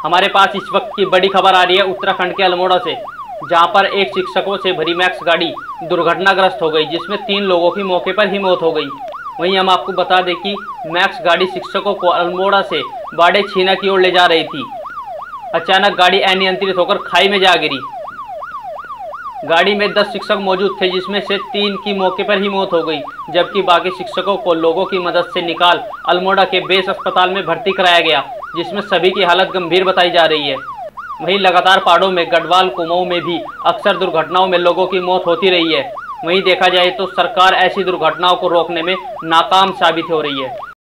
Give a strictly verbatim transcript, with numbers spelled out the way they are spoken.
हमारे पास इस वक्त की बड़ी खबर आ रही है उत्तराखंड के अल्मोड़ा से, जहां पर एक शिक्षकों से भरी मैक्स गाड़ी दुर्घटनाग्रस्त हो गई, जिसमें तीन लोगों की मौके पर ही मौत हो गई। वहीं हम आपको बता दें कि मैक्स गाड़ी शिक्षकों को अल्मोड़ा से बाड़े छीना की ओर ले जा रही थी। अचानक गाड़ी अनियंत्रित होकर खाई में जा गिरी। गाड़ी में दस शिक्षक मौजूद थे, जिसमें से तीन की मौके पर ही मौत हो गई, जबकि बाकी शिक्षकों को लोगों की मदद से निकाल अल्मोड़ा के बेस अस्पताल में भर्ती कराया गया, जिसमें सभी की हालत गंभीर बताई जा रही है। वहीं लगातार पहाड़ों में गढ़वाल कुमाऊं में भी अक्सर दुर्घटनाओं में लोगों की मौत होती रही है। वहीं देखा जाए तो सरकार ऐसी दुर्घटनाओं को रोकने में नाकाम साबित हो रही है।